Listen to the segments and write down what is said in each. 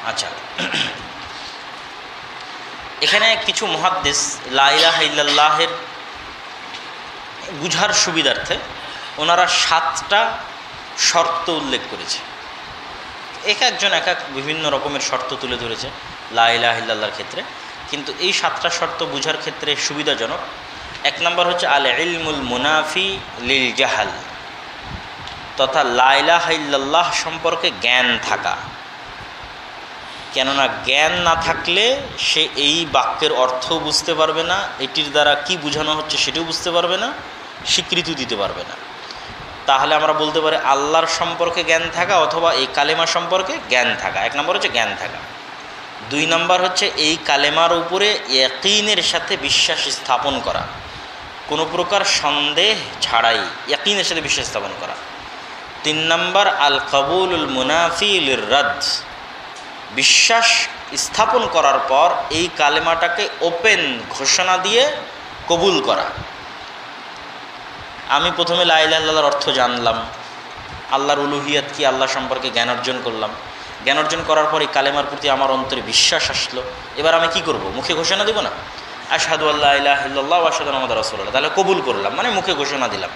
আচ্ছা, এখানে কিছু মুহাদ্দিস লা ইলাহা ইল্লাল্লাহের বুঝার সুবিধার্থে ওনারা 7টা শর্ত উল্লেখ করেছে। এক একজন এক এক বিভিন্ন রকমের শর্ত তুলে ধরেছে লা ইলাহা ইল্লাল্লাহর ক্ষেত্রে, কিন্তু এই 7টা শর্ত বুঝার ক্ষেত্রে সুবিধাজনক। 1 নম্বর হচ্ছে আল ইলমুল মুনাফি লিল জাহাল, তথা লা ইলাহা ইল্লাল্লাহ সম্পর্কে জ্ঞান থাকা। কেননা জ্ঞান না থাকলে সে এই বাক্যের অর্থও বুঝতে পারবে না, এটির দ্বারা কি বোঝানো হচ্ছে সেটাও বুঝতে পারবে না, স্বীকৃতি দিতে পারবে না। তাহলে আমরা বলতে পারি আল্লাহর সম্পর্কে জ্ঞান থাকা অথবা এই কালেমা সম্পর্কে জ্ঞান থাকা। 1 নম্বর হচ্ছে জ্ঞান থাকা। 2 নম্বর হচ্ছে এই কালেমার উপরে ইয়াকিনের সাথে বিশ্বাস স্থাপন করা, কোনো প্রকার সন্দেহ ছাড়াই ইয়াকিনের সাথে বিশ্বাস স্থাপন করা। 3 নম্বর আল কবুলুল মুনাফি লির রাদ, বিশ্বাস স্থাপন করার পর এই কালেমাটাকে ওপেন ঘোষণা দিয়ে কবুল করা। আমি প্রথমে লা ইলাহা ইল্লাল্লাহর অর্থ জানলাম, আল্লাহর উলুহিয়াত কি, আল্লাহ সম্পর্কে জ্ঞান অর্জন করলাম। জ্ঞান অর্জন করার পর এই কালেমার প্রতি আমার অন্তরে বিশ্বাস আসলো। এবার আমি কি করব? মুখে ঘোষণা দেব না, আশহাদু আল্লা ইলাহা ইল্লাল্লাহ ওয়া আশহাদু আন্না মুহাম্মাদার রাসূলুল্লাহ, তাহলে কবুল করলাম, মানে মুখে ঘোষণা দিলাম।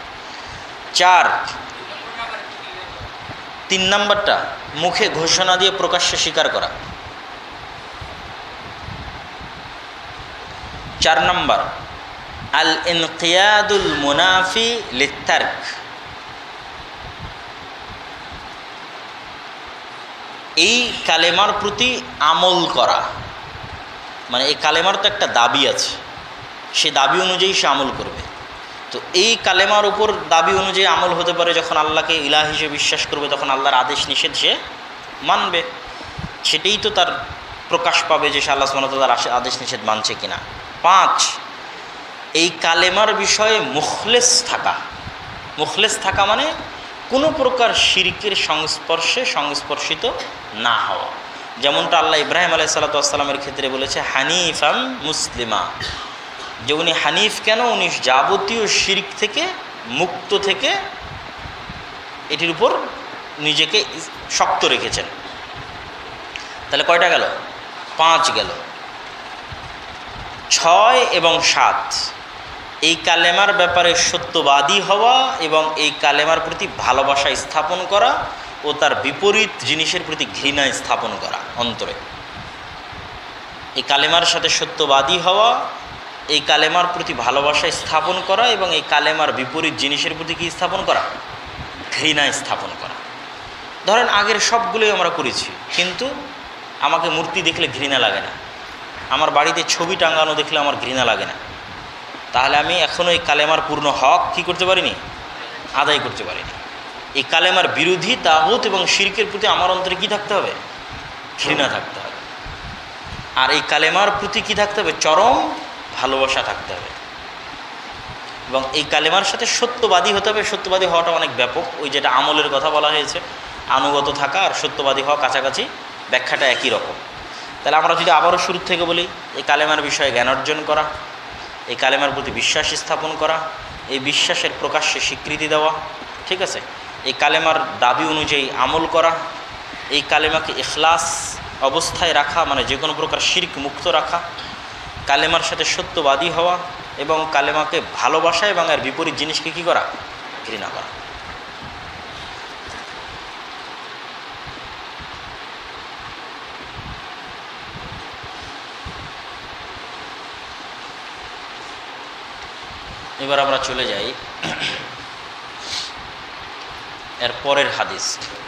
3 নম্বরটা মুখে ঘোষণা দিয়ে প্রকাশ্যে স্বীকার করা। 4 নম্বর আল ইনকিয়াদুল মুনাফি লিত্তারক, এই কালেমার প্রতি আমল করা। মানে এই কালেমার তো একটা দাবি আছে, সে দাবি অনুযায়ী সে আমল করবে। তো এই কালেমার উপর দাবি অনুযায়ী আমল হতে পারে যখন আল্লাহকে ইলাহ হিসেবে বিশ্বাস করবে, তখন আল্লাহর আদেশ নিষেধ সে মানবে, সেটাই তো তার প্রকাশ পাবে যে সে আল্লাহ সুবহানাহু ওয়া তাআলার আদেশ নিষেধ মানছে কিনা। 5, এই কালেমার বিষয়ে মুখলেস থাকা। মুখলেস থাকা মানে কোনো প্রকার শিরকের সংস্পর্শিত না হওয়া। যেমনটা আল্লাহ ইব্রাহিম আলাইহিস সালাতু ওয়াস সালামের ক্ষেত্রে বলেছে হানিফাম মুসলিমা, যে উনি হানিফ কেন, উনি যাবতীয় শিরক থেকে মুক্ত থেকে এটির উপর নিজেকে শক্ত রেখেছেন। তাহলে কয়টা গেল? 5 গেল। 6 এবং 7 এই কালেমার ব্যাপারে সত্যবাদী হওয়া এবং এই কালেমার প্রতি ভালোবাসা স্থাপন করা ও তার বিপরীত জিনিসের প্রতি ঘৃণা স্থাপন করা অন্তরে। এই কালেমার সাথে সত্যবাদী হওয়া, এই কালেমার প্রতি ভালোবাসা স্থাপন করা এবং এই কালেমার বিপরীত জিনিসের প্রতি কি স্থাপন করা? ঘৃণা স্থাপন করা। ধরেন আগের সবগুলোই আমরা করেছি, কিন্তু আমাকে মূর্তি দেখলে ঘৃণা লাগে না, আমার বাড়িতে ছবি টাঙানো দেখলে আমার ঘৃণা লাগে না, তাহলে আমি এখনও এই কালেমার পূর্ণ হক কী করতে পারিনি? আদায় করতে পারিনি। এই কালেমার বিরোধী তাগুত এবং শিরকের প্রতি আমার অন্তরে কী থাকতে হবে? ঘৃণা থাকতে হবে। আর এই কালেমার প্রতি কী থাকতে হবে? চরম ভালোবাসা থাকতে হবে। এবং এই কালেমার সাথে সত্যবাদী হতে হবে। সত্যবাদী হওয়াটা অনেক ব্যাপক, ওই যেটা আমলের কথা বলা হয়েছে, আনুগত থাকা আর সত্যবাদী হওয়া কাছাকাছি, ব্যাখ্যাটা একই রকম। তাহলে আমরা যদি আবারও শুরু থেকে বলি, এই কালেমার বিষয়ে জ্ঞান অর্জন করা, এই কালেমার প্রতি বিশ্বাস স্থাপন করা, এই বিশ্বাসের প্রকাশ্যে স্বীকৃতি দেওয়া, ঠিক আছে, এই কালেমার দাবি অনুযায়ী আমল করা, এই কালেমাকে ইখলাস অবস্থায় রাখা, মানে যে কোনো প্রকার শিরক মুক্ত রাখা, কালেমার সাথে সত্যবাদী হওয়া এবং কালেমাকে ভালোবাসা এবং এর বিপরীত জিনিসকে কী করা? ঘৃণা করা। এবার আমরা চলে যাই এর পরের হাদিস।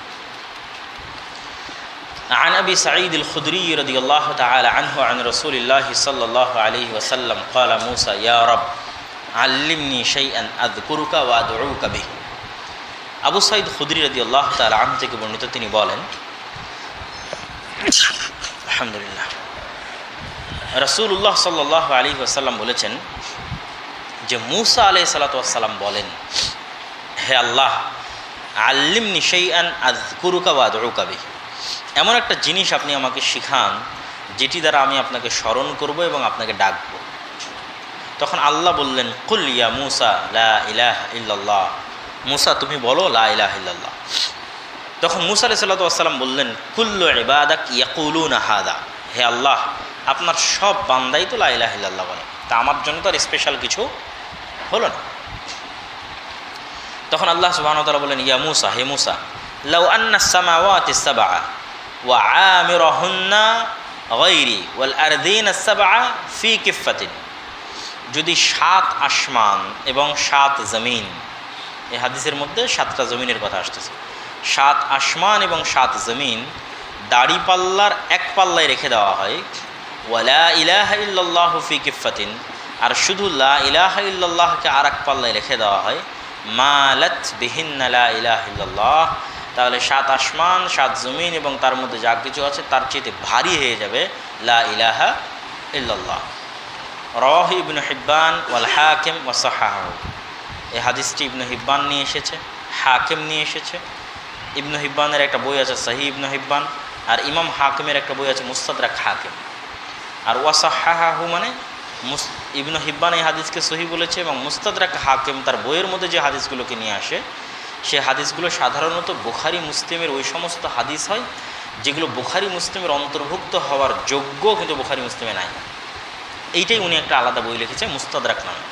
عن أبي سعيد الخدري رضي الله تعالى عنه عن رسول الله صلى الله عليه وسلم قال موسى يا رب علمني شيئا أذكرك وأدعوك به। আবু সাঈদ খুদরি রাদিয়াল্লাহু তাআলা আনহু থেকে বর্ণিত, তিনি বলেন, আলহামদুলিল্লাহ, রাসূলুল্লাহ সাল্লাল্লাহু আলাইহি ওয়াসাল্লাম বলেছেন যে মূসা আলাইহিস সালাতু ওয়াস সালাম বলেন, হে আল্লাহ, আল্লিমনি শাইআন আযকুরুকা ওয়া আদউকা বিহি, এমন একটা জিনিস আপনি আমাকে শিখান যেটি দ্বারা আমি আপনাকে স্মরণ করব এবং আপনাকে ডাকব। তখন আল্লাহ বললেন, কুল ইয়া মূসা লা ইলাহা ইল্লাল্লাহ, মূসা তুমি বলো লা ইলাহা ইল্লাল্লাহ। তখন মুসা আলাইহিস সালাতু ওয়াস সালাম বললেন, কুল্লু ইবাদাক ইয়াকুলুনা হাদা, হে আল্লাহ আপনার সব বান্দাই তো লা ইলাহা ইল্লাল্লাহ বলে, তা আমার জন্য তো আর স্পেশাল কিছু হলো না। তখন আল্লাহ সুবহানাহু ওয়া তাআলা বলেন, ইয়া মুসা, হে মুসা, লাউ আন্না সামাওয়াতি সাবআ ওয়া আমিরুহুন্না গায়রি ওয়াল আরদিনা সাবআ ফি কিফাতিন, যদি 7 আসমান এবং 7 জমিন, এই হাদিসের মধ্যে 7টা জমিনের কথা আসতেছে, 7 আসমান এবং 7 জমিন দাড়ি পাল্লার এক পাল্লায় রেখে দেওয়া হয়, ওয়ালা ইলাহা ইল্লাল্লাহু ফি কিফাতিন, আর শুধু লা ইলাহা ইল্লাল্লাহকে আর এক পাল্লায় রেখে দেওয়া হয়, মালাত বিহিন্না লা ইলাহা ইল্লাল্লাহ, তাহলে 7 আসমান 7 জমিন এবং তার মধ্যে যা কিছু আছে তার চেয়ে ভারী হয়ে যাবে লা ইলাহা ইল্লাল্লাহ। রাওয়াহু ইবনে হিব্বান ওয়াল হাকিম ওয়া সাহাহু, এই হাদিসটি ইবনে হিব্বান নিয়ে এসেছে, হাকিম নিয়ে এসেছে। ইবনে হিব্বানের একটা বই আছে সহিহ ইবনে হিব্বান, আর ইমাম হাকিমের একটা বই আছে মুস্তাদরাক হাকিম। আর ওয়া সাহাহু মানে ইবনে হিব্বান এই হাদিসকে সহিহ বলেছে এবং মুস্তাদরাক হাকিম তার বইয়ের মধ্যে যে হাদিসগুলোকে নিয়ে আসে সে হাদিসগুলো সাধারণত বুখারী মুসলিমের ওই সমস্ত হাদিস হয় যেগুলো বুখারী মুসলিমের অন্তর্ভুক্ত হওয়ার যোগ্য কিন্তু বুখারী মুসলিমে নাই। এইটাই উনি একটা আলাদা বই লিখেছে মুস্তাদরাক নামে।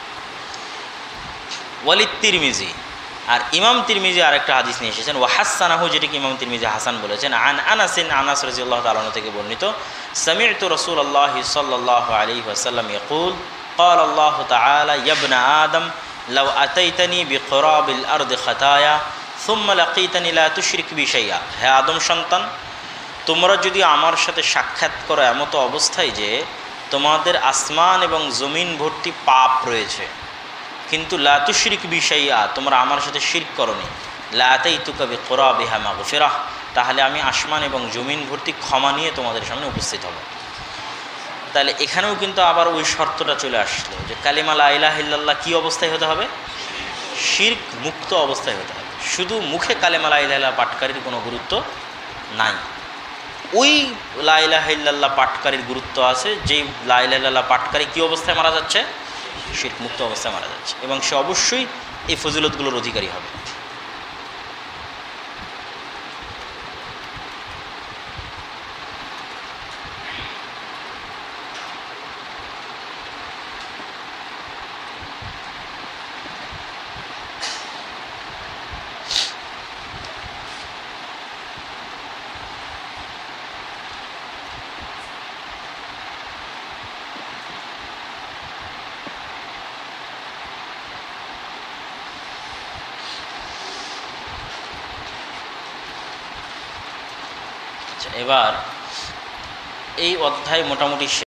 ওয়ালিদ তিরমিজি, আর ইমাম তিরমিজি আরেকটা হাদিস নিয়ে এসেছেন ওয়া হাসানাহু, যেটাকে ইমাম তিরমিজি হাসান বলেছেন। আন আনাসিন, আনাস রাদিয়াল্লাহু তাআলা থেকে বর্ণিত, সামি'তু রাসূলুল্লাহি সাল্লাল্লাহু আলাইহি ওয়াসাল্লাম ইয়াকুল ক্বালা আল্লাহু তাআলা ইয়া ইবনা আদম লাউ আতাইতানি বিকুরাবিল আরদি খাতায়া সুম্মা লাকীতানি লা তুশরিক বি শাইআ, হে আদম সন্তান, তোমরা যদি আমার সাথে সাক্ষাৎ করো এমতো অবস্থায় যে তোমাদের আসমান এবং জমিন ভর্তি পাপ রয়েছে, কিন্তু লা তুশরিক বি শাইআ, তোমরা আমার সাথে শিরক করনি, লা আতাইতুকা বিকুরাবিহা মাগফিরাহ, তাহলে আমি আসমান এবং জমিন ভর্তি ক্ষমা নিয়ে তোমাদের সামনে উপস্থিত হব। তাহলে এখানেও কিন্তু আবার ওই শর্তটা চলে আসলো যে কালিমা লা ইলাহা ইল্লাল্লাহ কী অবস্থায় হতে হবে? শিরক মুক্ত অবস্থায় হতে হবে। শুধু মুখে কালিমা লা ইলাহা ইল্লাল্লাহ পাঠকারীর কোনো গুরুত্ব নাই, ওই লা ইলাহা ইল্লাল্লাহ পাঠকারীর গুরুত্ব আছে যেই লা ইলাহা ইল্লাল্লাহ পাঠকারী কী অবস্থায় মারা যাচ্ছে? শিরক মুক্ত অবস্থায় মারা যাচ্ছে, এবং সে অবশ্যই এই ফজিলতগুলোর অধিকারী হবে। এবার এই অধ্যায় মোটামুটি